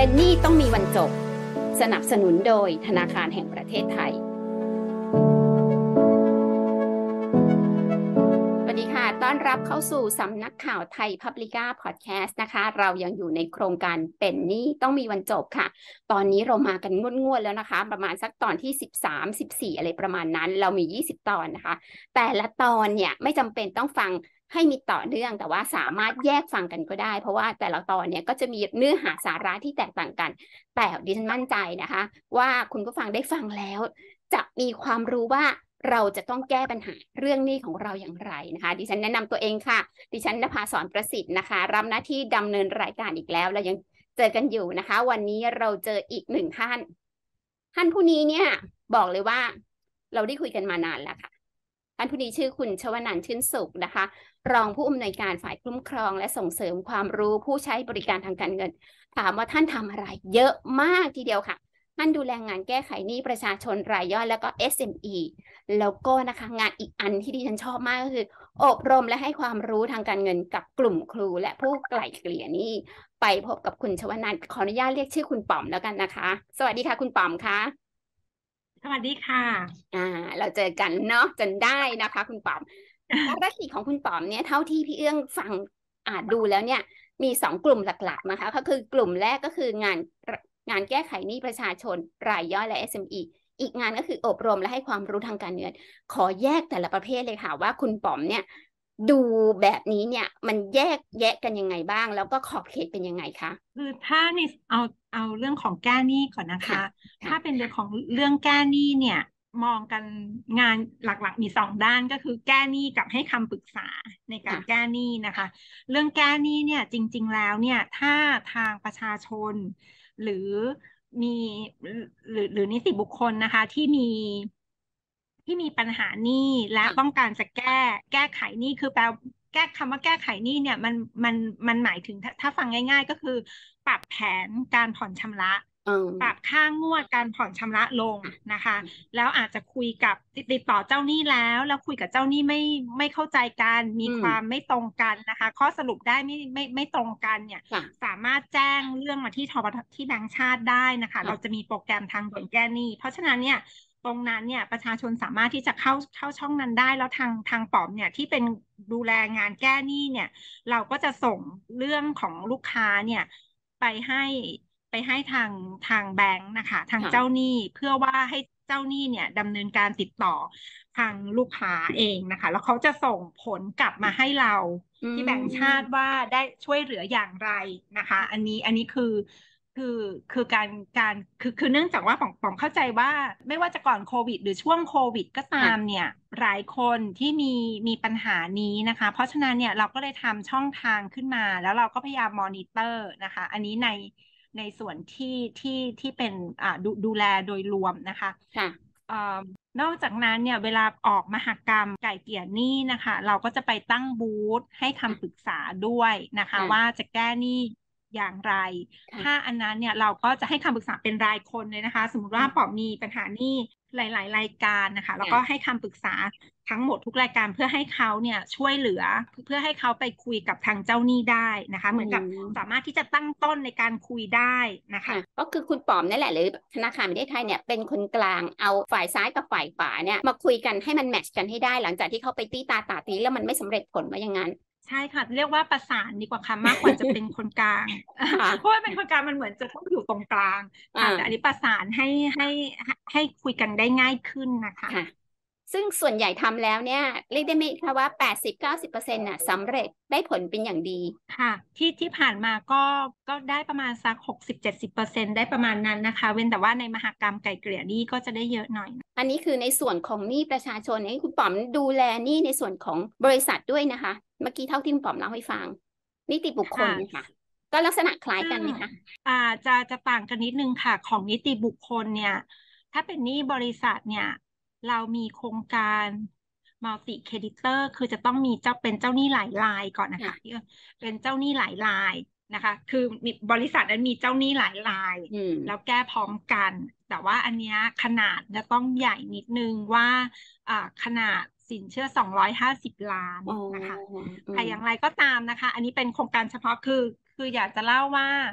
เป็นหนี้ต้องมีวันจบสนับสนุนโดยธนาคารแห่งประเทศไทยสวัสดีค่ะต้อนรับเข้าสู่สำนักข่าวไทยพับลิก้าพอดแคสต์นะคะเรายังอยู่ในโครงการเป็นหนี้ต้องมีวันจบค่ะตอนนี้เรามากันงวดๆแล้วนะคะประมาณสักตอนที่13 14อะไรประมาณนั้นเรามี20ตอนนะคะแต่ละตอนเนี่ยไม่จำเป็นต้องฟังให้มีต่อเนื่องแต่ว่าสามารถแยกฟังกันก็ได้เพราะว่าแต่ละตอนเนี่ยก็จะมีเนื้อหาสาระที่แตกต่างกันแต่ดิฉันมั่นใจนะคะว่าคุณผู้ฟังได้ฟังแล้วจะมีความรู้ว่าเราจะต้องแก้ปัญหาเรื่องหนี้ของเราอย่างไรนะคะดิฉันแนะนำตัวเองค่ะดิฉันณภาสอนประสิทธิ์นะคะรับหน้าที่ดำเนินรายการอีกแล้วเรายังเจอกันอยู่นะคะวันนี้เราเจออีกหนึ่งท่านผู้นี้เนี่ยบอกเลยว่าเราได้คุยกันมานานแล้วค่ะท่านผู้นี้ชื่อคุณชวนันท์ชื่นสุขนะคะรองผู้อำนวยการฝ่ายคุ้มครองและส่งเสริมความรู้ผู้ใช้บริการทางการเงินถามว่าท่านทำอะไรเยอะมากทีเดียวค่ะท่านดูแลงานแก้ไขหนี้ประชาชนรายย่อยแล้วก็ SME แล้วก็นะคะงานอีกอันที่ดิฉันชอบมากก็คืออบรมและให้ความรู้ทางการเงินกับกลุ่มครูและผู้ไกล่เกลี่ยหนี้ไปพบกับคุณชวนันท์ขออนุญาตเรียกชื่อคุณป๋อมแล้วกันนะคะสวัสดีค่ะคุณป๋อมค่ะสวัสดีค่ะเราเจอกันเนาะจนได้นะคะคุณป๋อมภารกิจของคุณป๋อมเนี่ยเท่าที่พี่เอื้องฟังดูแล้วเนี่ยมี2 กลุ่มหลักๆนะคะก็คือกลุ่มแรกก็คืองานแก้ไขหนี้ประชาชนรายย่อยและ SME อีกงานก็คืออบรมและให้ความรู้ทางการเงินขอแยกแต่ละประเภทเลยค่ะว่าคุณป๋อมเนี่ยดูแบบนี้เนี่ยมันแยกแยะกันยังไงบ้างแล้วก็ขอบเขตเป็นยังไงคะคือถ้าในเอาเรื่องของแก้หนี้ก่อนนะค่ะคะค่ะถ้าเป็นเรื่องของเรื่องแก้หนี้เนี่ยมองกันงานหลักๆมี2 ด้านก็คือแก้หนี้กับให้คำปรึกษาในการแก้ค่ะหนี้นะคะเรื่องแก้หนี้เนี่ยจริงๆแล้วเนี่ยถ้าทางประชาชนหรือมีหรือนิติบุคคลนะคะที่มีปัญหาหนี้และต้องค่ะการจะแก้ไขหนี้คือแปลคำว่าแก้ไขหนี้เนี่ยมันมันหมายถึงถ้าฟังง่ายๆก็คือปรับแผนการผ่อนชำระอืปรับมค่างวดการผ่อนชำระลงค่ะนะคะแล้วอาจจะคุยกับติดต่อเจ้าหนี้แล้วคุยกับเจ้าหนี้ไม่เข้าใจกันมีอืมความไม่ตรงกันนะคะข้อสรุปได้ไม่ตรงกันเนี่ยค่ะสามารถแจ้งเรื่องมาที่ทบทที่แบงก์ชาติได้นะคะเราจะค่ะมีโปรแกรมทางด่วนแก้หนี้เพราะฉะนั้นเนี่ย ตรงนั้นเนี่ยประชาชนสามารถที่จะเข้าช่องนั้นได้แล้วทางป๋อมเนี่ยที่เป็นดูแลงานแก้หนี้เนี่ยเราก็จะส่งเรื่องของลูกค้าเนี่ยไปให้ไปให้ทางแบงค์นะคะทางเจ้าค่ะหนี้เพื่อว่าให้เจ้าหนี้เนี่ยดำเนินการติดต่อทางลูกค้าเองนะคะแล้วเขาจะส่งผลกลับมาให้เราอืที่แบงก์ชาติมว่าได้ช่วยเหลืออย่างไรนะคะอันนี้คือคือการคือเนื่องจากว่าผมเข้าใจว่าไม่ว่าจะก่อนโควิดหรือช่วงโควิดก็ตามค่ะเนี่ยหลายคนที่มีปัญหานี้นะคะเพราะฉะนั้นเนี่ยเราก็เลยทำช่องทางขึ้นมาแล้วเราก็พยายามมอนิเตอร์นะคะอันนี้ในส่วนที่เป็นดูแลโดยรวมนะคะค่ะเอ่อนอกจากนั้นเนี่ยเวลาออกมหกรรมไก่เกลี่ยหนี้นะคะเราก็จะไปตั้งบูธให้คำปรึกษาด้วยนะคะว่าค่ะจะแก้หนี้อย่างไร ถ้าค่ะอันนั้นเนี่ยเราก็จะให้คำปรึกษาเป็นรายคนเลยนะคะสมมติว่าปอมีปัญหาหนี้หลายๆรายการนะคะแล้วก็ค่ะให้คำปรึกษาทั้งหมดทุกรายการเพื่อให้เขาเนี่ยช่วยเหลือเพื่อให้เขาไปคุยกับทางเจ้าหนี้ได้นะคะเหอืมือนกับสามมารถที่จะตั้งต้นในการคุยได้นะคะค่ะก็คือคุณป๋อมนี่แหละหรือธนาคารแห่งประเทศไทยเนี่ยเป็นคนกลางเอาฝ่ายซ้ายกับฝ่ายขวาเนี่ยมาคุยกันให้มันแมทช์กันให้ได้หลังจากที่เขาไปตีตาตาตีแล้วมันไม่สำเร็จผลว่าอย่างนั้นใช่ค่ะเรียกว่าประสานดีกว่าค่ะมากกว่าจะเป็นคนกลางค่ะเพราะว่าเป็นคนกลางมันเหมือนจะต้องอยู่ตรงกลางค่ะแต่อันอ่านี้ประสานให้คุยกันได้ง่ายขึ้นนะคะค่ะซึ่งส่วนใหญ่ทำแล้วเนี่ยเรียกได้ไหมคะว่า80-90%น่ะสำเร็จได้ผลเป็นอย่างดีค่ะที่ผ่านมาก็ได้ประมาณสัก60-70%ได้ประมาณนั้นนะคะเว้นแต่ว่าในมหกรรมไก่เกลี่ยนี่ก็จะได้เยอะหน่อยอันนี้คือในส่วนของหนี้ประชาชนให้คุณป๋อมดูแลหนี้ในส่วนของบริษัทด้วยนะคะเมื่อกี้เท่าที่คุณป๋อมเล่าให้ฟังนิติบุคคลค่ะนะคะก็ลักษณะคล้ายซึ่งกันไหมคะจะต่างกันนิดนึงค่ะของนิติบุคคลเนี่ยถ้าเป็นหนี้บริษัทเนี่ยเรามีโครงการมัลติเครดิเตอร์คือจะต้องมีเป็นเจ้าหนี้หลายรายก่อนนะคะค่ะเป็นเจ้าหนี้หลายรายนะคะคือมีบริษัทนั้นมีเจ้าหนี้หลายรายอืมแล้วแก้พร้อมกันแต่ว่าอันเนี้ยขนาดจะต้องใหญ่นิดนึงว่าขนาดสินเชื่อ250 ล้านอ๋อนะคะอืมแต่อย่างไรก็ตามนะคะอันนี้เป็นโครงการเฉพาะคืออยากจะเล่าว่า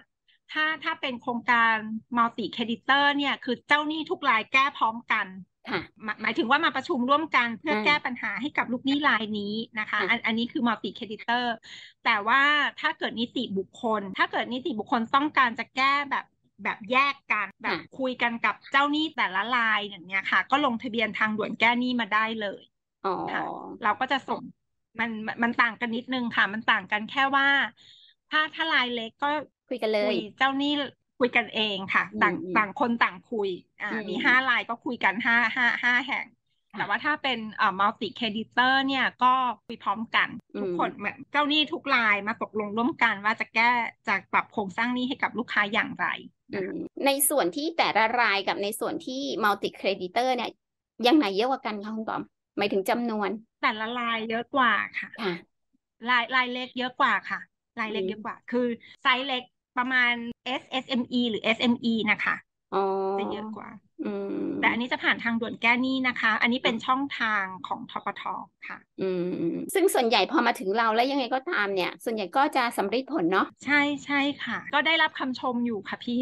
ถ้าเป็นโครงการมัลติเครดิเตอร์เนี่ยคือเจ้าหนี้ทุกรายแก้พร้อมกันค่ะหมายถึงว่ามาประชุมร่วมกันเพื่อแก้อ่าปัญหาให้กับลูกหนี้รายนี้นะคะค่ะอันนี้คือมัลติเครดิเตอร์แต่ว่าถ้าเกิดนิติบุคคลต้องการจะแก้แบบแยกกันแบบค่ะคุยกันกับเจ้าหนี้แต่ละรายอย่างเงี้ยค่ะ ก็ลงทะเบียนทางด่วนแก้หนี้มาได้เลยอ๋อค่ะ เราก็จะส่งมันต่างกันนิดนึงค่ะ มันต่างกันแค่ว่า ถ้ารายเล็กก็คุยกันเลคุยยเจ้าหนี้คุยกันเองค่ะอืมต่างคนต่างคุยมี5 รายก็คุยกันห้าแห่งค่ะแต่ว่าถ้าเป็นมัลติเครดิเตอร์เนี่ยก็คุยพร้อมกัน ทุกคนเหมือนเจ้าหนี้ทุกรายมาตกลงร่วมกันว่าจะปรับโครงสร้างหนี้ให้กับลูกค้าอย่างไรนะคะในส่วนที่แต่ละรายกับในส่วนที่มัลติเครดิเตอร์เนี่ยยังไหนเยอะกว่ากันคะคุณปอมหมายถึงจำนวนแต่ละรายเยอะกว่าค่ะค่ะรายเล็กเยอะกว่าค่ะ รายเล็กเยอะกว่า คือไซส์เล็กประมาณ SME หรือ SME นะคะอ๋อจะเยอะกว่าอืมแต่อันนี้จะผ่านทางด่วนแก้หนี้นะคะ อันนี้เป็นช่องทางของธปท.ค่ะซึ่งส่วนใหญ่พอมาถึงเราแล้วยังไงก็ตามเนี่ย ส่วนใหญ่ก็จะสำเร็จผลเนาะใช่ค่ะ ก็ได้รับคำชมอยู่ค่ะพี่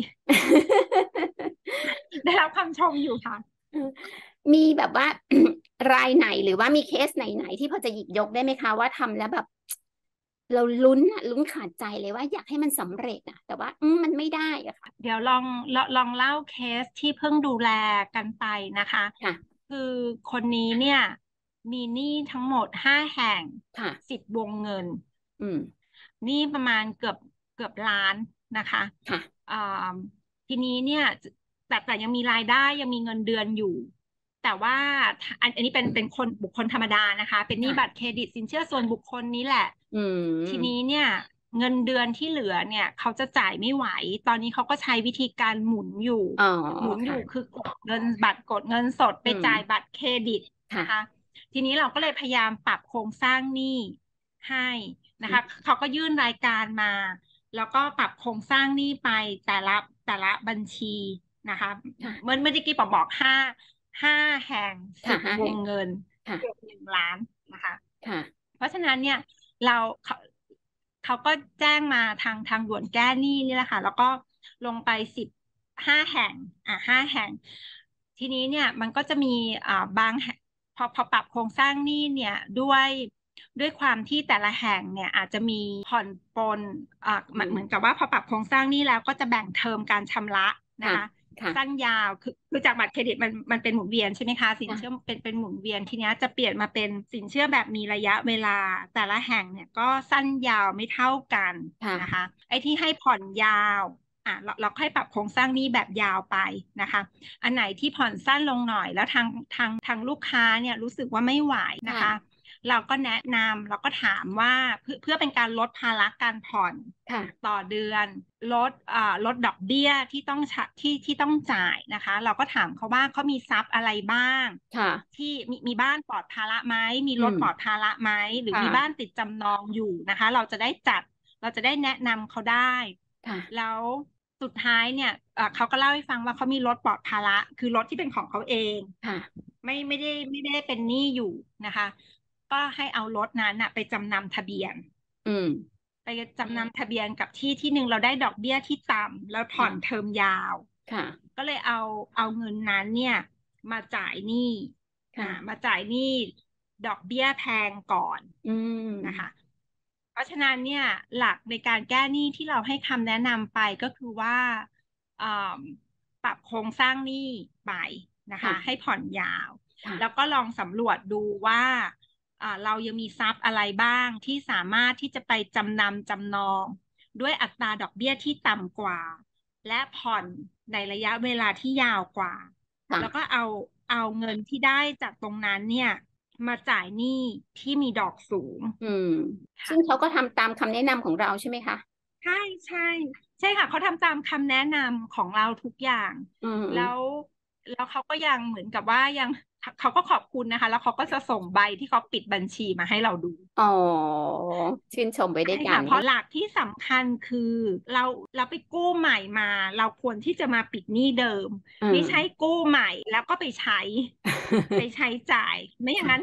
ได้รับคำชมอยู่ค่ะมีแบบว่า รายไหนหรือว่ามีเคสไหนๆที่พอจะหยิบยกได้ไหมคะว่าทำแล้วแบบ เราลุ้นขาดใจเลยว่าอยากให้มันสำเร็จแต่ว่ามันไม่ได้อะค่ะเดี๋ยวลองเล่าเคสที่เพิ่งดูแลกันไปนะคะค่ะคือคนนี้เนี่ยมีหนี้ทั้งหมด5 แห่งค่ะ 10 วงเงินอืมหนี้ประมาณเกือบล้านนะคะค่ะทีนี้เนี่ยแต่ยังมีรายได้ยังมีเงินเดือนอยู่ แต่ว่าอันนี้เป็นบุคคลธรรมดานะคะ เป็นหนี้ค่ะบัตรเครดิตสินเชื่อส่วนบุคคลนี้แหละ ทีนี้เนี่ยเงินเดือนที่เหลือเนี่ยเขาจะจ่ายไม่ไหว ตอนนี้เขาก็ใช้วิธีการหมุนอยู่อ๋อหมุนอยู่ค่ะคือกดเงินบัตรกดเงินสดไปจ่ายบัตรเครดิตค่ะนะคะ ทีนี้เราก็เลยพยายามปรับโครงสร้างหนี้ให้นะคะเขาก็ยื่นรายการมา แล้วก็ปรับโครงสร้างหนี้ไปแต่ละบัญชีนะคะค่ะเมื่อกี้ปอบอกห้าแห่งค่ะ 10 ห้าว แห่งงเงินค่ะเกือบ1 ล้านนะคะค่ะเพราะฉะนั้นเนี่ยเขาก็แจ้งมาทางด่วนแก้หนี้นี่แหละค่ะแล้วก็ลงไป15 แห่ง5 แห่ง ทีนี้เนี่ยมันก็จะมีบางพอปรับโครงสร้างหนี้เนี่ยด้วยความที่แต่ละแห่งเนี่ยอาจจะมีผ่อนปลนเหมือนกับว่าพอปรับโครงสร้างหนี้แล้วก็จะแบ่งเทอมการชำระนะคะค่ะสั้นยาวคือจากบัตรเครดิตมันเป็นหมุนเวียนใช่ไหมคะสินเชื่อเป็นหมุนเวียนทีนี้จะเปลี่ยนมาเป็นสินเชื่อแบบมีระยะเวลาแต่ละแห่งเนี่ยก็สั้นยาวไม่เท่ากันนะคะไอ้ที่ให้ผ่อนยาวเราค่อยปรับโครงสร้างหนี้แบบยาวไปนะคะอันไหนที่ผ่อนสั้นลงหน่อยแล้วทางลูกค้าเนี่ยรู้สึกว่าไม่ไหวนะคะเราก็แนะนำเราก็ถามว่าเพื่อเป็นการลดภาระการผ่อนต่อเดือนลดดอกเบี้ยที่ต้องจ่ายนะคะเราก็ถามเขาว่าเขามีทรัพย์อะไรบ้างที่มีบ้านปลอดภาระไหมมีรถปลอดภาระไหมหรือมีบ้านติดจำนองอยู่นะคะเราจะได้แนะนำเขาได้แล้วสุดท้ายเนี่ยเขาก็เล่าให้ฟังว่าเขามีรถปลอดภาระคือรถที่เป็นของเขาเองไม่ได้เป็นหนี้อยู่นะคะก็ให้เอารถนั้นไปจำนำทะเบียนไปจำนำทะเบียนกับที่หนึ่งเราได้ดอกเบี้ยที่ต่ำแล้วผ่อนเทอมยาวก็เลยเอาเงินนั้นเนี่ยมาจ่ายหนี้มาจ่ายหนี้ดอกเบี้ยแพงก่อนนะคะเพราะฉะนั้นเนี่ยหลักในการแก้หนี้ที่เราให้คำแนะนำไปก็คือว่าปรับโครงสร้างหนี้ไปนะคะให้ผ่อนยาวแล้วก็ลองสำรวจดูว่าเรายังมีทรัพย์อะไรบ้างที่สามารถที่จะไปจำนองด้วยอัตราดอกเบี้ยที่ต่ำกว่าและผ่อนในระยะเวลาที่ยาวกว่าแล้วก็เอาเงินที่ได้จากตรงนั้นเนี่ยมาจ่ายหนี้ที่มีดอกสูงซึ่งเขาก็ทำตามคำแนะนำของเราใช่ไหมคะใช่ค่ะเขาทำตามคำแนะนำของเราทุกอย่างแล้วเขาก็ยังเหมือนกับว่าเขาก็ขอบคุณนะคะแล้วเขาก็จะส่งใบที่เขาปิดบัญชีมาให้เราดูชื่นชมไปด้วยกันเพราะหลักที่สำคัญคือเราไปกู้ใหม่มาเราควรที่จะมาปิดหนี้เดิมไม่ใช่กู้ใหม่แล้วก็ไปใช้จ่ายไม่อย่างนั้น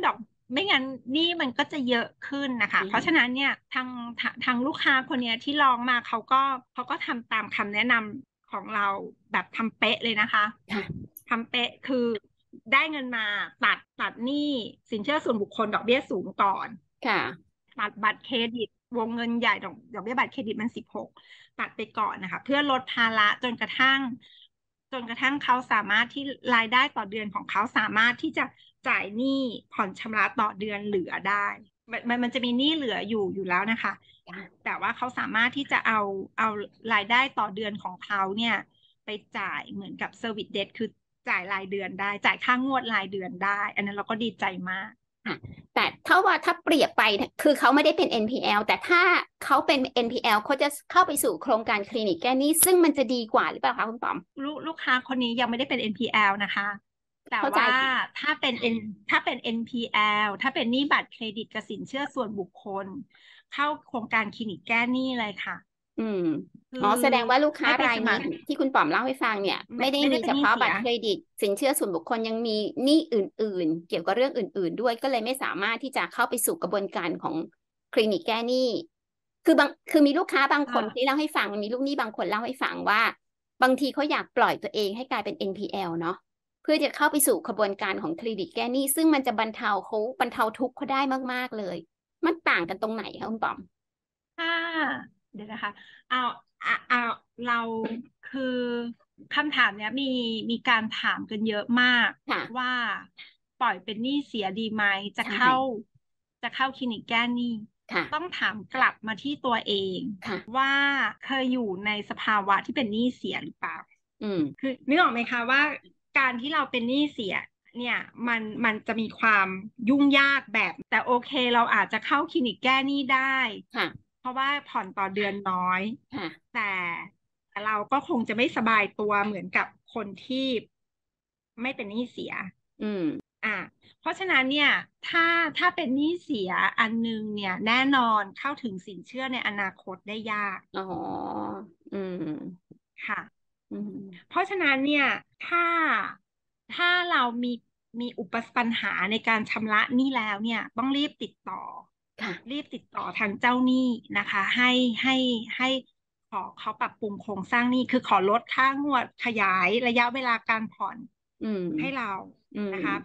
ไม่งั้นหนี้มันก็จะเยอะขึ้นนะคะเพราะฉะนั้นเนี่ยทางลูกค้าคนเนี้ยที่ลองมาเขาก็ทำตามคำแนะนำของเราแบบทำเป๊ะเลยนะคะค่ะทำเป๊ะคือได้เงินมาตัดหนี้สินเชื่อส่วนบุคคลดอกเบี้ยสูงก่อนค่ะตัดบัตรเครดิตวงเงินใหญ่ดอกเบี้ยบัตรเครดิตมัน16ตัดไปก่อนนะคะเพื่อลดภาระจนกระทั่งเขาสามารถที่รายได้ต่อเดือนของเขาสามารถที่จะจ่ายหนี้ผ่อนชำระต่อเดือนเหลือได้มันจะมีหนี้เหลืออยู่แล้วนะคะแต่ว่าเขาสามารถที่จะเอารายได้ต่อเดือนของเขาเนี่ยไปจ่ายเหมือนกับเซอร์วิสเดทคือจ่ายรายเดือนได้จ่ายค่างวดรายเดือนได้อันนั้นเราก็ดีใจมากค่ะแต่ถ้าเปรียบไปคือเขาไม่ได้เป็น NPL แต่ถ้าเขาเป็น NPL เขาจะเข้าไปสู่โครงการคลินิกแก้หนี้ซึ่งมันจะดีกว่าหรือเปล่าคะคุณปอมลูกค้าคนนี้ยังไม่ได้เป็น NPL นะคะแต่เข้าใจว่าถ้าเป็น ถ้าเป็น NPL ถ้าเป็นหนี้บัตรเครดิตกับสินเชื่อส่วนบุคคลเข้าโครงการคลินิกแก้หนี้เลยค่ะอืมคืออ๋อแสดงว่าลูกค้าให้ไปรายนี้สมัครที่คุณปอมเล่าให้ฟังเนี่ยไม่ได้ไม่ได้มีเฉพาะเป็นหนี้เสียบัตรเครดิตสินเชื่อส่วนบุคคลยังมีหนี้อื่นๆเกี่ยวกับเรื่องอื่นๆด้วยก็เลยไม่สามารถที่จะเข้าไปสู่กระบวนการของคลินิกแก้หนี้คือมีลูกค้าบางคนที่เล่าให้ฟังมีลูกหนี้บางคนเล่าให้ฟังว่าบางทีเขาอยากปล่อยตัวเองให้กลายเป็น NPL เนาะเพื่อจะเข้าไปสู่กระบวนการของคลินิกแก้หนี้ซึ่งมันจะบรรเทาทุกข์เขาได้มากๆเลยมันต่างกันตรงไหนคะคุณปอมถ้าเดี๋ยวนะคะเอาเราคือคำถามเนี้ยมีการถามกันเยอะมากค่ะว่าปล่อยเป็นหนี้เสียดีไหมจะใช่เข้าคลินิกแก้หนี้ค่ะต้องถามกลับมาที่ตัวเองค่ะว่าเคยอยู่ในสภาวะที่เป็นหนี้เสียหรือเปล่าอืมคือนึกออกไหมคะว่าการที่เราเป็นหนี้เสียเนี่ยมันจะมีความยุ่งยากแบบแต่โอเคเราอาจจะเข้าคลินิกแก้หนี้ได้ค่ะเพราะว่าผ่อนต่อเดือนน้อยค่ะแต่เราก็คงจะไม่สบายตัวเหมือนกับคนที่ไม่เป็นหนี้เสียอืมอ่ะเพราะฉะนั้นเนี่ยถ้าถ้าเป็นหนี้เสียอันนึงเนี่ยแน่นอนเข้าถึงสินเชื่อในอนาคตได้ยากอ๋ออืมค่ะอืมเพราะฉะนั้นเนี่ยถ้าถ้าเรามีปัญหาในการชำระหนี้แล้วเนี่ยต้องรีบติดต่อค่ะรีบติดต่อทางเจ้าหนี้นะคะให้ขอเขาปรับปรุงโครงสร้างหนี้คือขอลดค่างวดขยายระยะเวลาการผ่อนอืมให้เราอืมนะคะ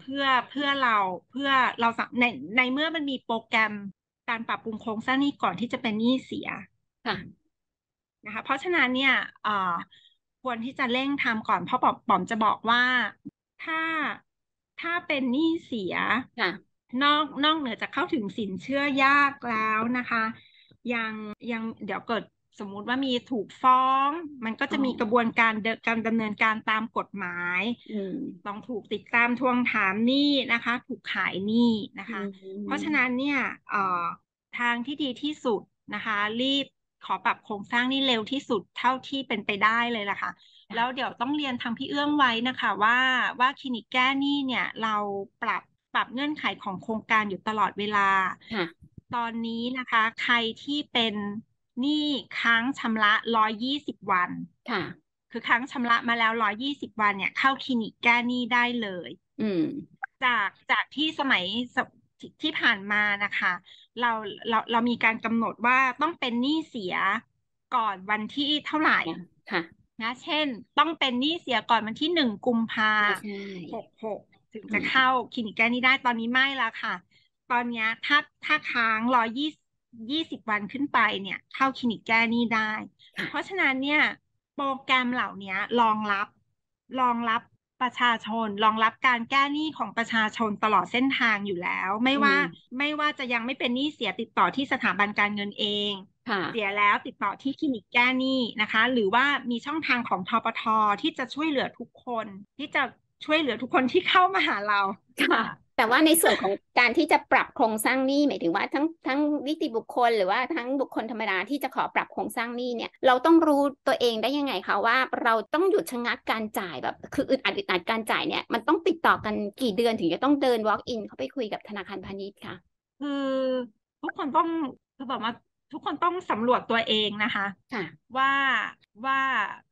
เพื่อเราในเมื่อมันมีโปรแกรมการปรับปรุงโครงสร้างหนี้ก่อนที่จะเป็นหนี้เสียค่ะนะคะเพราะฉะนั้นเนี่ยควรที่จะเร่งทำก่อนเพราะป๋อมจะบอกว่าถ้าถ้าเป็นหนี้เสียค่ะนอกเหนือจากเข้าถึงสินเชื่อยากแล้วนะคะยังยังเดี๋ยวเกิดสมมุติว่ามีถูกฟ้องมันก็อ๋อจะมีกระบวนการดำเนินการตามกฎหมายอืมต้องถูกติดตามทวงถามหนี้นะคะถูกขายหนี้นะอืคะเพราะฉะมนั้นเนี่ยทางที่ดีที่สุดนะคะรีบขอปรับโครงสร้างหนี้เร็วที่สุดเท่าที่เป็นไปได้เลยล่ะค่ะ แล้วเดี๋ยวต้องเรียนทางพี่เอื้องไว้นะคะว่าคลินิกแก้หนี้เนี่ยเราปรับเงื่อนไขของโครงการอยู่ตลอดเวลาค่ะตอนนี้นะคะใครที่เป็นหนี้ค้างชำระ120 วันค่ะคือค้างชำระมาแล้ว120 วันเนี่ยเข้าคลินิกแก้หนี้ได้เลยอืมจากที่สมัยที่ผ่านมานะคะเราเรามีการกำหนดว่าต้องเป็นหนี้เสียก่อนวันที่เท่าไหร่ค่ะค่ะนะเช่นต้องเป็นหนี้เสียก่อนวันที่1 กุมภาใช่ 66ถึงอืมจะเข้าคลินิกแก้หนี้ได้ตอนนี้ไม่ละค่ะตอนนี้ถ้าค้าง120 วันขึ้นไปเนี่ยเข้าคลินิกแก้หนี้ได้เพราะค่ะฉะนั้นเนี่ยโปรแกรมเหล่านี้รองรับประชาชนรองรับการแก้หนี้ของประชาชนตลอดเส้นทางอยู่แล้วไม่อืว่ามไม่ว่าจะยังไม่เป็นหนี้เสียติดต่อที่สถาบันการเงินเองค่ะเสียแล้วติดต่อที่คลินิกแก้หนี้นะคะหรือว่ามีช่องทางของทปทที่จะช่วยเหลือทุกคนที่จะช่วยเหลือทุกคนที่เข้ามาหาเราค่ะค่ะแต่ว่าในส่วนของการที่จะปรับโครงสร้างหนี้หมายถึงว่าทั้งนิติบุคคลหรือว่าทั้งบุคคลธรรมดาที่จะขอปรับโครงสร้างหนี้เนี่ยเราต้องรู้ตัวเองได้ยังไงคะว่าเราต้องหยุดชะงักการจ่ายแบบคืออึดอัดการจ่ายเนี่ยมันต้องติดต่อกันกี่เดือนถึงจะต้องเดิน walk in เข้าไปคุยกับธนาคารพาณิชย์ค่ะคือทุกคนต้องคือบอกว่าทุกคนต้องสำรวจตัวเองนะคะค่ะว่าว่า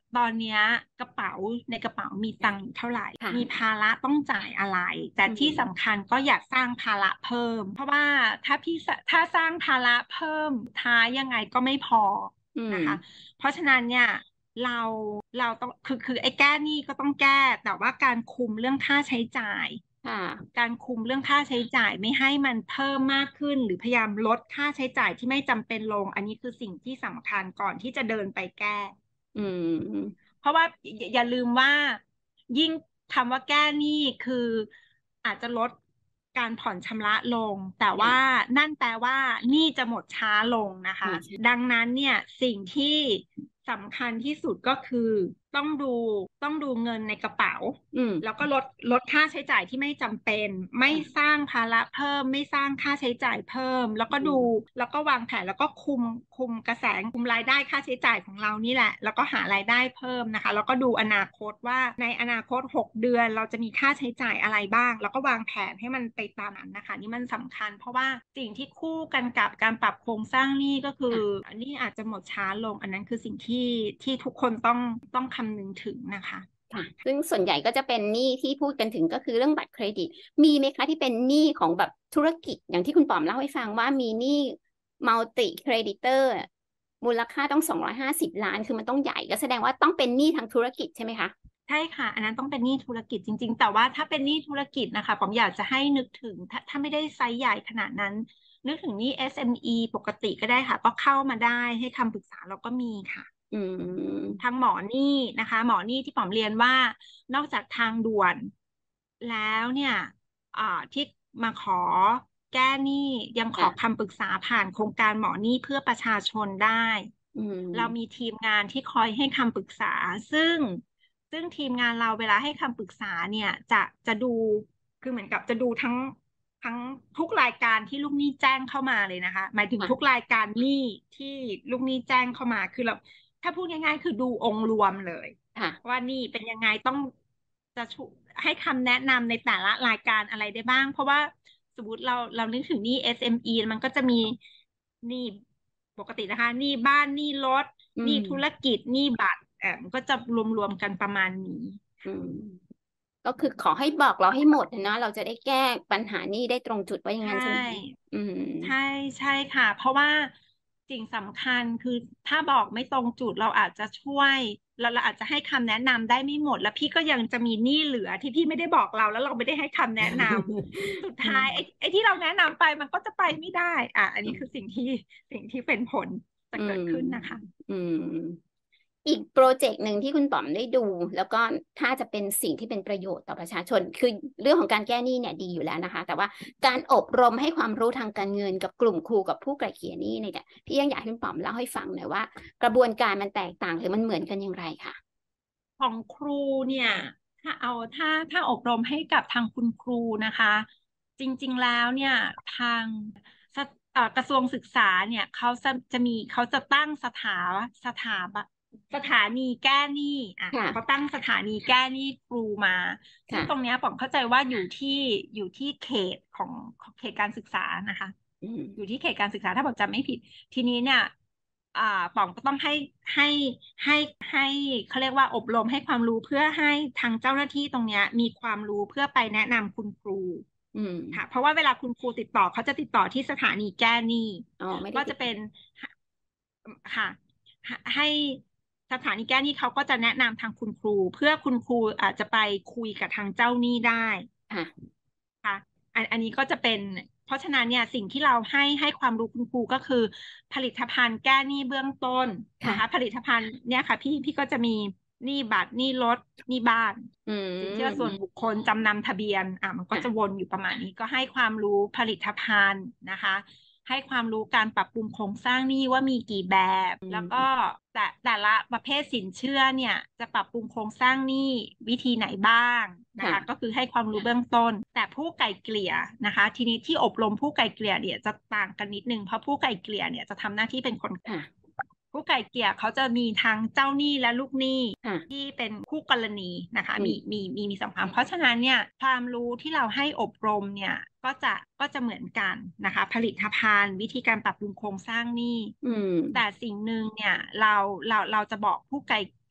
ตอนเนี้ยกระเป๋าในกระเป๋ามีตังค์อยู่เท่าไหร่ค่ะมีภาระต้องจ่ายอะไรแต่ที่สำคัญก็อย่าสร้างภาระเพิ่มเพราะว่าถ้าสร้างภาระเพิ่มท้ายยังไงก็ไม่พออืมนะคะเพราะฉะนั้นเนี่ยเราเราต้องคือไอ้แก้หนี้ก็ต้องแก้แต่ว่าการคุมเรื่องค่าใช้จ่ายค่ะการคุมเรื่องค่าใช้จ่ายไม่ให้มันเพิ่มมากขึ้นหรือพยายามลดค่าใช้จ่ายที่ไม่จำเป็นลงอันนี้คือสิ่งที่สำคัญก่อนที่จะเดินไปแก้อืมเพราะว่าอย่าลืมว่ายิ่งคำว่าแก้หนี้คืออาจจะลดการผ่อนชำระลงแต่ว่าค่ะนั่นแปลว่าหนี้จะหมดช้าลงนะคะใช่ดังนั้นเนี่ยสิ่งที่สำคัญที่สุดก็คือต้องดูต้องดูเงินในกระเป๋าอืมแล้วก็ลดค่าใช้จ่ายที่ไม่จำเป็นไม่สร้างภาระเพิ่มไม่สร้างค่าใช้จ่ายเพิ่มแล้วก็อืดูมแล้วก็วางแผนแล้วก็คุมกระแสคุมรายได้ค่าใช้จ่ายของเรานี่แหละแล้วก็หารายได้เพิ่มนะคะแล้วก็ดูอนาคตว่าในอนาคต6 เดือนเราจะมีค่าใช้จ่ายอะไรบ้างแล้วก็วางแผนให้มันไปตามนั้นนะคะนี่มันสำคัญเพราะว่าสิ่งที่คู่กันกับการปรับโครงสร้างหนี้ก็คือค่ะอันนี้อาจจะหมดช้าลงอันนั้นคือสิ่งที่ทุกคนต้องคำนึงถึงนะคะค่ะซึ่งส่วนใหญ่ก็จะเป็นหนี้ที่พูดกันถึงก็คือเรื่องบัตรเครดิตมีไหมคะที่เป็นหนี้ของแบบธุรกิจอย่างที่คุณป๋อมเล่าให้ฟังว่ามีหนี้มัลติเครดิเตอร์มูลค่าต้อง250 ล้านคือมันต้องใหญ่ก็แสดงว่าต้องเป็นหนี้ทางธุรกิจใช่ไหมคะใช่ค่ะอันนั้นต้องเป็นหนี้ธุรกิจจริงๆแต่ว่าถ้าเป็นหนี้ธุรกิจนะคะผมอยากจะให้นึกถึงถ้าไม่ได้ไซส์ใหญ่ขนาดนั้นนึกถึงหนี้ SME ปกติก็ได้ค่ะก็เข้ามาได้ให้คำปรึกษาเราก็มีค่ะอืมทางหมอนี่นะคะหมอนี่ที่ผมเรียนว่านอกจากทางด่วนแล้วเนี่ยที่มาขอแก้หนี้ยังขอค่ะคำปรึกษาผ่านโครงการหมอนี่เพื่อประชาชนได้อืเรามีมทีมงานที่คอยให้คำปรึกษาซึ่งทีมงานเราเวลาให้คำปรึกษาเนี่ยจะดูคือเหมือนกับจะดูทั้งทุกรายการที่ลูกหนี้แจ้งเข้ามาเลยนะคะหมายถึงทุกค่ะรายการหนี้ที่ลูกหนี้แจ้งเข้ามาคือเรา ถ้าพูดง่ายๆคือดูองค์รวมเลยค่ะว่านี่เป็นยังไงต้องจะช่วยให้คำแนะนำในแต่ละรายการอะไรได้บ้างเพราะว่าสมมติเรานึกถึงหนี้ SME มันก็จะมีหนี้ปกตินะคะหนี้บ้านหนี้รถอืมหนี้ธุรกิจหนี้บัตรมันก็จะรวมๆกันประมาณนี้อืมก็คือขอให้บอกเราให้หมดนะเราจะได้แก้ปัญหานี้ได้ตรงจุดว่าอย่างใช่นั้นใช่ไหมคะอืมใช่ใช่ค่ะเพราะว่าสิ่งสำคัญคือถ้าบอกไม่ตรงจุดเราอาจจะช่วยเราอาจจะให้คำแนะนำได้ไม่หมดแล้วพี่ก็ยังจะมีหนี้เหลือที่พี่ไม่ได้บอกเราแล้วเราไม่ได้ให้คำแนะนำสุดท้ายไอ้ที่เราแนะนำไปมันก็จะไปไม่ได้อันนี้คือสิ่งที่เป็นผลจะอืมเกิดขึ้นนะคะอืม อีกโปรเจกต์หนึ่งที่คุณป๋อมได้ดูแล้วก็ถ้าจะเป็นสิ่งที่เป็นประโยชน์ต่อประชาชนคือเรื่องของการแก้หนี้เนี่ยดีอยู่แล้วนะคะแต่ว่าการอบรมให้ความรู้ทางการเงินกับกลุ่มครูกับผู้ไกล่เกลี่ยหนี้เนี่ยพี่ยังอยากให้คุณป๋อมเล่าให้ฟังหน่อยว่ากระบวนการมันแตกต่างหรือมันเหมือนกันอย่างไรค่ะของครูเนี่ยถ้าอบรมให้กับทางคุณครูนะคะจริงๆแล้วเนี่ยทางสกระทรวงศึกษาเนี่ยเขาจะตั้งสถาบันสถานีแก้หนี้เขาค่ะตั้งสถานีแก้หนี้ครูมาซึ่งตรงค่ะเนี้ยผมเข้าใจว่าอยู่ที่ของเขตการศึกษานะคะอืมอยู่ที่เขตการศึกษาถ้าผมจำไม่ผิดทีนี้เนี่ย อ่าป๋องก็ต้องให้ให้ให้เขาเรียกว่าอบรมให้ความรู้เพื่อให้ทางเจ้าหน้าที่ตรงเนี้ยมีความรู้เพื่อไปแนะนำคุณครูอืมค่ะเพราะว่าเวลาคุณครูติดต่อเขาจะติดต่อที่สถานีแก้หนี้อ๋อไม่ได้ติดก็จะเป็นค่ะให้สถานีแก้หนี้เขาก็จะแนะนำทางคุณครูเพื่อคุณครูอาจจะไปคุยกับทางเจ้าหนี้ได้ค่ะค่ะอันนี้ก็จะเป็นเพราะฉะนั้นเนี่ยสิ่งที่เราให้ความรู้คุณครูก็คือผลิตภัณฑ์แก้หนี้เบื้องต้นนะคะผค่ะลิตภัณฑ์เนี่ยค่ะพี่ก็จะมีหนี้บัตรหนี้รถหนี้บ้านอืสินเชื่อส่วนบุมคคลจำนำทะเบียนมันก็จะค่ะวนอยู่ประมาณนี้ก็ให้ความรู้ผลิตภัณฑ์นะคะให้ความรู้การปรับปรุงโครงสร้างหนี้ว่ามีกี่แบบอืแล้วก็มแต่ละประเภทสินเชื่อเนี่ยจะปรับปรุงโครงสร้างหนี้วิธีไหนบ้างนะคะก็ค่ะคือให้ความรู้เบื้องต้นแต่ผู้ไกล่เกลี่ยนะคะทีนี้ที่อบรมผู้ไกล่เกลี่ยเนี่ยจะต่างกันนิดนึงเพราะผู้ไกล่เกลี่ยเนี่ยจะทำหน้าที่เป็นคนค่ะผู้ไกล่เกลี่ยเขาจะมีทั้งเจ้าหนี้และลูกหนี้ค่ะที่เป็นคู่กรณีนะคะอืมมีสองฝั่งเพราะฉะนั้นเนี่ยความรู้ที่เราให้อบรมเนี่ยก็จะเหมือนกันนะคะผลิตภัณฑ์วิธีการปรับปรุงโครงสร้างหนี้อืมแต่สิ่งหนึ่งเนี่ยเราจะบอกผู้ไกล่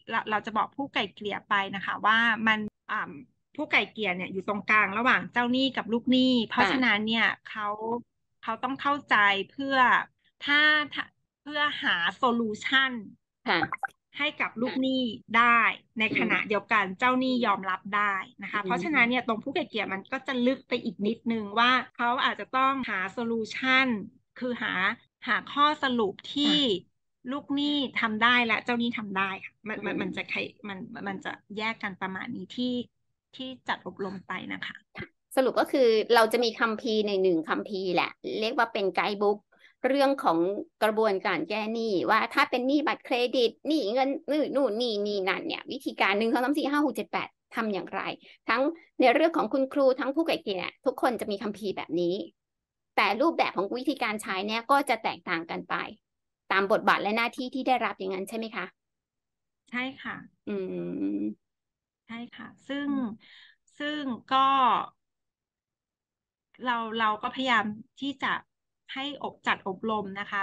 เราจะบอกผู้ไกล่เกลี่ยไปนะคะว่ามันผู้ไกล่เกลี่ยเนี่ยอยู่ตรงกลางระหว่างเจ้าหนี้กับลูกหนี้เพราะฉะนั้นเนี่ยเขาต้องเข้าใจเพื่อถ้าเพื่อหาโซลูชันค่ะให้กับลูกหนี้ได้ในอืมขณะเดียวกันเจ้าหนี้ยอมรับได้นะอืคะเพราะฉะนั้นเนี่ยมตรงผู้ไกล่เกลี่ยมันก็จะลึกไปอีกนิดนึงว่าเขาอาจจะต้องหาโซลูชันคือหาข้อสรุปที่ค่ะลูกหนี้ทำได้และเจ้าหนี้ทำได้ค่ะอืมมันจะใครมันจะแยกกันประมาณนี้ที่จัดอบรมไปนะคะสรุปก็คือเราจะมีคัมภีร์ในหนึ่งคัมภีร์แหละเรียกว่าเป็นไกด์บุ๊กเรื่องของกระบวนการแก้หนี้ว่าถ้าเป็นหนี้บัตรเครดิตหนี้เงินนู่นนี่นั่นเนี่ยวิธีการ1 2 3 4 5 6 7 8ทำอย่างไรทั้งในเรื่องของคุณครูทั้งผู้ไกล่เกลี่ยทุกคนจะมีคัมภีร์แบบนี้แต่รูปแบบของวิธีการใช้เนี่ยก็จะแตกต่างกันไปตามบทบาทและหน้าที่ที่ได้รับอย่างนั้นใช่ไหมคะใช่ค่ะอืมใช่ค่ะซึ่งก็เราก็พยายามที่จะให้จัดอบรมนะคะ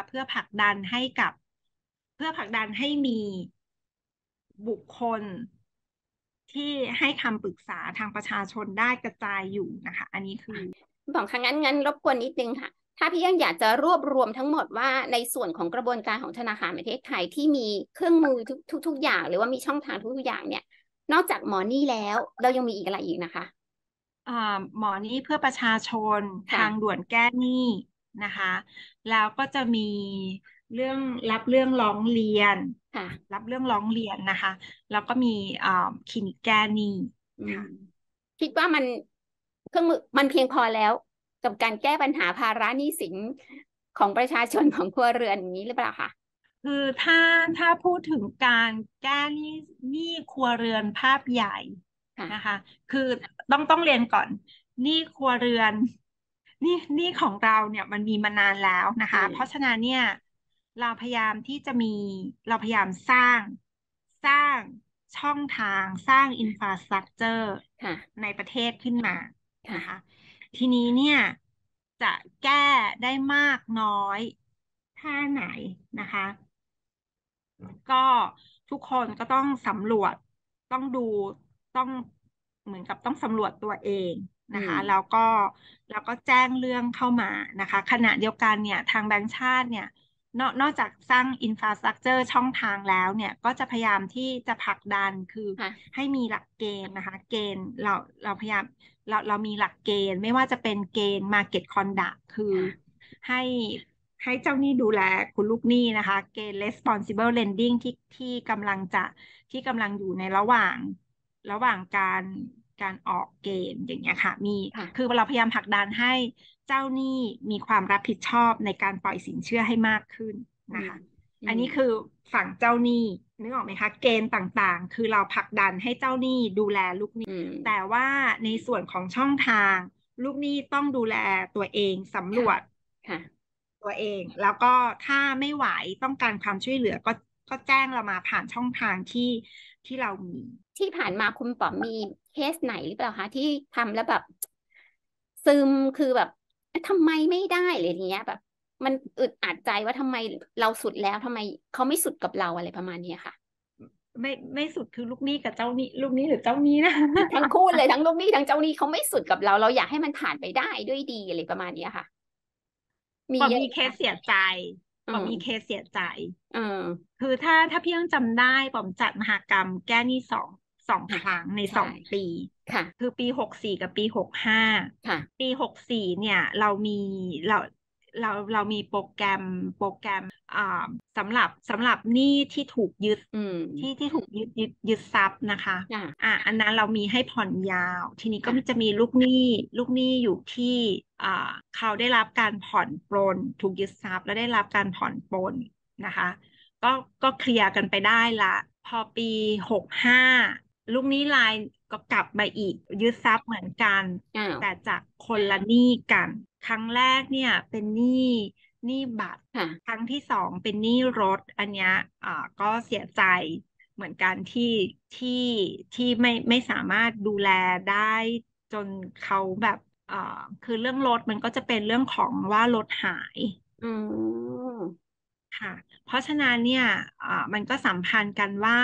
เพื่อผลักดันให้มีบุคคลที่ให้คำปรึกษาทางประชาชนได้กระจายอยู่นะคะอันนี้คือบอกค่ะงั้นรบกวนนิดนึงค่ะถ้าพี่ยังอยากจะรวบรวมทั้งหมดว่าในส่วนของกระบวนการของธนาคารแห่งประเทศไทยที่มีเครื่องมือทุกอย่างหรือว่ามีช่องทางทุกอย่างเนี่ยนอกจากหมอนี่แล้วเรายังมีอีกอะไรอีกนะคะหมอนี่เพื่อประชาชนทางค่ะด่วนแก้หนี้นะคะแล้วก็จะมีเรื่องรับเรื่องร้องเรียนค่ะรับเรื่องร้องเรียนนะคะแล้วก็มีคลินิกแก้หนี้อืมค่ะคิดว่ามันเครื่องมือมันเพียงพอแล้วกับการแก้ปัญหาภาระหนี้สินของประชาชนของครัวเรือนอย่างนี้หรือเปล่าคะคือถ้าพูดถึงการแก้หนี้ครัวเรือนภาพใหญ่นะคะค่ะคือต้องเรียนก่อนหนี้ครัวเรือนหนี้ของเราเนี่ยมันมีมานานแล้วนะอืคะเพราะฉะมนั้นเนี่ยเราพยายามที่จะมีเราพยายามสร้างช่องทางสร้างอินฟราสตรักเจอร์ค่ะในประเทศขึ้นมานะคะค่ะทีนี้เนี่ยจะแก้ได้มากน้อยแค่ไหนนะคะ ก็ทุกคนก็ต้องสำรวจต้องดูต้องเหมือนกับต้องสำรวจตัวเองอืนะคะมแล้วก็แจ้งเรื่องเข้ามานะคะขณะเดียวกันเนี่ยทางแบงก์ชาติเนี่ยนอกจากสร้างอินฟราสตรักเจอร์ช่องทางแล้วเนี่ยก็จะพยายามที่จะผลักดันคือค่ะให้มีหลักเกณฑ์นะคะเกณฑ์เราพยายามเรามีหลักเกณฑ์ไม่ว่าจะเป็นเกณฑ์ Market Conduct คือค่ะให้ให้เจ้าหนี้ดูแลคุณลูกหนี้นะคะเกณฑ์ responsible lending ที่กำลังอยู่ในระหว่างการออกเกณฑ์อย่างเงี้ยค่ะคือค่ะเราพยายามผลักดันให้เจ้าหนี้มีความรับผิดชอบในการปล่อยสินเชื่อให้มากขึ้นอืมนะคะอืมอันนี้คือฝั่งเจ้าหนี้นึกออกไหมคะเกณฑ์ต่างๆคือเราผลักดันให้เจ้าหนี้ดูแลลูกหนี้อืมแต่ว่าในส่วนของช่องทางลูกหนี้ต้องดูแลตัวเองสำรค่ะวจค่ะตัวเองแล้วก็ถ้าไม่ไหวต้องการความช่วยเหลือก็แจ้งเรามาผ่านช่องทางที่เรามีที่ผ่านมาคุณป๋อมมีเคสไหนหรือเปล่าคะที่ทำแล้วแบบซึมคือแบบทำไมไม่ได้เลยอย่างเงี้ยแบบมันอึดอัดใจว่าทำไมเราสุดแล้วทำไมเขาไม่สุดกับเราอะไรประมาณเนี้ยค่ะไม่สุดคือลูกหนี้กับเจ้าหนี้ลูกหนี้หรือเจ้าหนี้นะทั้งคู่เลยทั้งลูกหนี้ทั้งเจ้าหนี้เขาไม่สุดกับเราอยากให้มันผ่านไปได้ด้วยดีอะไรประมาณเนี้ยค่ะมีปอมีเคสเยอะไหมคะเสียใจอืมปอมีเคสเสียใจอืมคือถ้าพี่ยังจำได้ปอมจัดมหกรรมแก้หนี้สองคค่ะรั้งในใช่ 2 ปีค่ะคือปี 64กับปี 65 ค่ะปี 64เนี่ยเราเรามีโปรแกรมอ่าสำหรับหนี้ที่ถูกยึดอืมที่ถูกยึดทรัพย์นะคะค่ะอันนั้นเรามีให้ผ่อนยาวทีนี้ก็จะค่ะมีลูกหนี้อยู่ที่อ่าเขาได้รับการผ่อนปรนถูกยึดทรัพย์และได้รับการผ่อนปรนนะคะก็ก็เคลียร์กันไปได้ละพอปี 65ลูกหนี้รายก็กลับมาอีกยึดทรัพย์เหมือนกันอ้าวแต่จากคนละหนี้กันครั้งแรกเนี่ยเป็นหนี้บัตรคค่ะรั้งที่2เป็นหนี้รถอันเนี้ยก็เสียใจเหมือนกันที่ที่ไม่สามารถดูแลได้จนเขาแบบคือเรื่องรถมันก็จะเป็นเรื่องของว่ารถหายอืมค่ะเพราะฉะนั้นเนี่ยมันก็สัมพันธ์กันว่า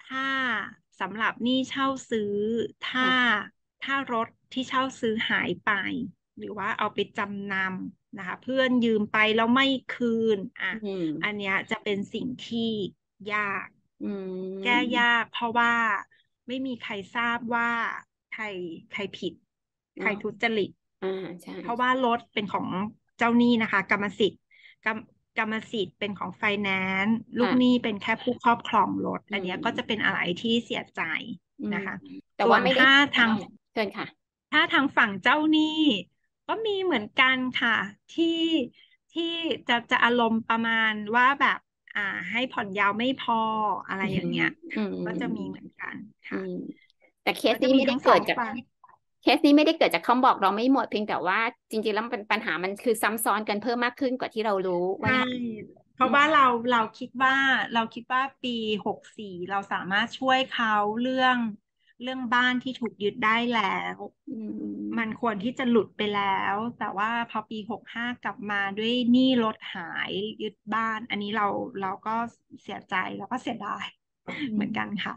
ถ้าสำหรับหนี้เช่าซื้อถ้ารถที่เช่าซื้อหายไป หรือว่าเอาไปจำนำนะคะเพื่อนยืมไปแล้วไม่คืนอันเนี้ยจะเป็นสิ่งที่ยากแก้ยากเพราะว่าไม่มีใครทราบว่าใครผิดใครทุจริตใช่เพราะว่ารถเป็นของเจ้าหนี้นะคะกรรมสิทธิ์เป็นของไฟแนนซ์ลูกหนี้เป็นแค่ผู้ครอบครองรถอันเนี้ยก็จะเป็นอะไรที่เสียใจนะคะแต่ว่าไม่ได้ทางเชิญค่ะถ้าทางฝั่งเจ้าหนี้ก็มีเหมือนกันค่ะที่จะอารมณ์ประมาณว่าแบบให้ผ่อนยาวไม่พออะไรอย่างเงี้ยก็จะมีเหมือนกันค่ะแต่เคสนี้ไม่ได้เกิดจากคำบอกเราไม่หมดเพียงแต่ว่าจริงๆแล้วปัญหามันคือซ้ำซ้อนกันเพิ่มมากขึ้นกว่าที่เรารู้ใช่เพราะว่าเราคิดว่าปี64เราสามารถช่วยเขาเรื่องบ้านที่ถูกยึดได้แล้วมันควรที่จะหลุดไปแล้วแต่ว่าพอปี65กลับมาด้วยหนี้รถหายยึดบ้านอันนี้เราก็เสียใจแล้วก็เสียดายเหมือนกันค่ะ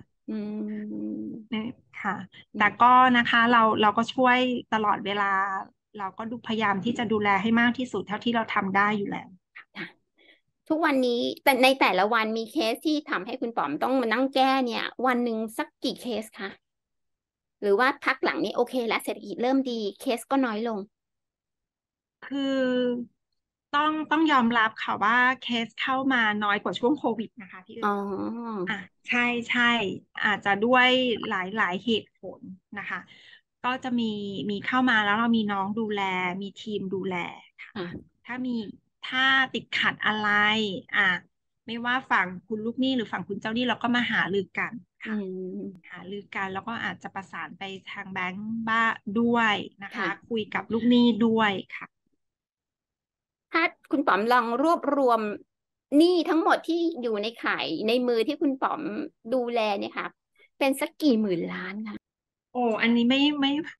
ค่ะแต่ก็นะคะเราก็ช่วยตลอดเวลาเราก็พยายามที่จะดูแลให้มากที่สุดเท่าที่เราทำได้อยู่แล้วทุกวันนี้แต่ในแต่ละวันมีเคสที่ทำให้คุณป๋อมต้องมานั่งแก้เนี่ยวันหนึ่งสักกี่เคสคะหรือว่าพักหลังนี้โอเคและเศรษฐกิจเริ่มดีเคสก็น้อยลงคือต้องยอมรับค่ะว่าเคสเข้ามาน้อยกว่าช่วงโควิดนะคะพี่ใช่อาจจะด้วยหลายเหตุผลนะคะก็จะมีเข้ามาแล้วเรามีน้องดูแลมีทีมดูแลค่ะถ้าติดขัดอะไรไม่ว่าฝั่งคุณลูกหนี้หรือฝั่งคุณเจ้าหนี้เราก็มาหารือกันค่ะหารือกันแล้วก็อาจจะประสานไปทางแบงก์บ้าด้วยนะคะคุยกับลูกหนี้ด้วยค่ะถ้าคุณป๋อมลองรวบรวมหนี้ทั้งหมดที่อยู่ในข่ายในมือที่คุณป๋อมดูแลเนี่ยค่ะเป็นสักกี่หมื่นล้านคะโอ้อันนี้ไม่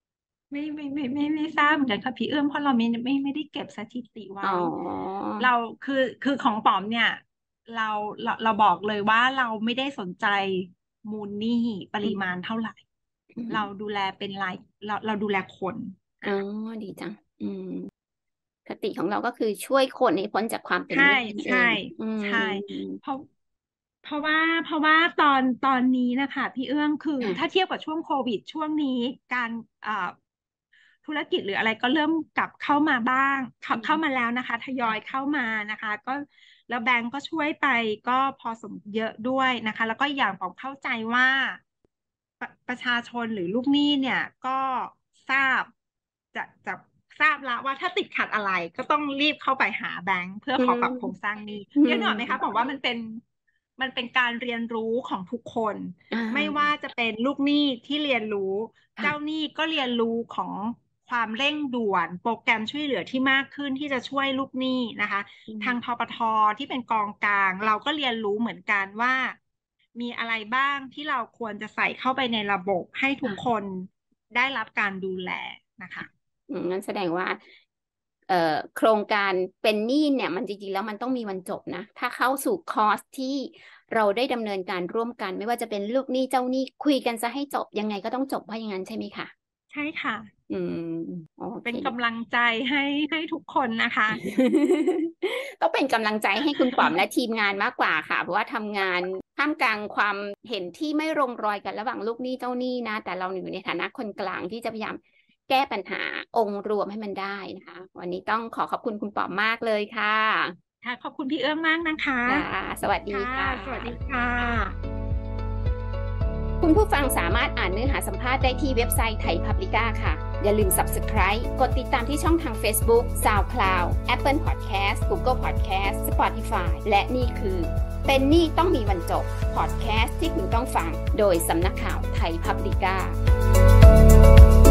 ทราบเหมือนกันค่ะพี่เอื้อมเพราะเราไม่ได้เก็บสถิติไว้เราคือของป๋อมเนี่ยเราบอกเลยว่าเราไม่ได้สนใจมูลหนี้ปริมาณเท่าไหร่เราดูแลเป็นรายเราดูแลคนดีจังคติของเราก็คือช่วยคนให้พ้นจากความเป็นหนี้ใช่เพราะว่าตอนนี้นะคะพี่เอื้องคือถ้าเทียบกับช่วงโควิดช่วงนี้การธุรกิจหรืออะไรก็เริ่มกลับเข้ามาบ้างเข้ามาแล้วนะคะทยอยเข้ามานะคะก็แล้วแบงก์ก็ช่วยไปก็พอสมเยอะด้วยนะคะแล้วก็อย่างผมเข้าใจว่าประชาชนหรือลูกหนี้เนี่ยก็ทราบจะทราบแล้วว่าถ้าติดขัดอะไรก็ต้องรีบเข้าไปหาแบงก์เพื่อขอปรับโครงสร้างหนี้เยอะหน่อยไหมคะบอกว่ามันเป็นการเรียนรู้ของทุกคนไม่ว่าจะเป็นลูกหนี้ที่เรียนรู้เจ้าหนี้ก็เรียนรู้ของความเร่งด่วนโปรแกรมช่วยเหลือที่มากขึ้นที่จะช่วยลูกหนี้นะคะทางธปท.ที่เป็นกองกลางเราก็เรียนรู้เหมือนกันว่ามีอะไรบ้างที่เราควรจะใส่เข้าไปในระบบให้ทุกคนได้รับการดูแลนะคะงั้นแสดงว่าโครงการเป็นหนี้เนี่ยมันจริงๆแล้วมันต้องมีวันจบนะถ้าเข้าสู่คอร์สที่เราได้ดำเนินการร่วมกันไม่ว่าจะเป็นลูกหนี้เจ้าหนี้คุยกันซะให้จบยังไงก็ต้องจบเพราะอย่างนั้นใช่ไหมคะใช่ค่ะเป็นกำลังใจให้ทุกคนนะคะต้องเป็นกำลังใจให้คุณป๋อมและทีมงานมากกว่าค่ะเพราะว่าทำงานท่ามกลางความเห็นที่ไม่ลงรอยกันระหว่างลูกหนี้เจ้าหนี้นะแต่เราอยู่ในฐานะคนกลางที่จะพยายามแก้ปัญหาองค์รวมให้มันได้นะคะวันนี้ต้องขอบคุณคุณป๋อมมากเลยค่ะค่ะขอบคุณพี่เอื้อมมากนะคะสวัสดีค่ะสวัสดีค่ะคุณผู้ฟังสามารถอ่านเนื้อหาสัมภาษณ์ได้ที่เว็บไซต์ไทยพับลิก้าค่ะอย่าลืม Subscribe กดติดตามที่ช่องทาง Facebook SoundCloud Apple Podcast Google Podcast Spotify และนี่คือเป็นหนี้ต้องมีวันจบ Podcast ที่คุณต้องฟังโดยสำนักข่าวไทยพับลิก้า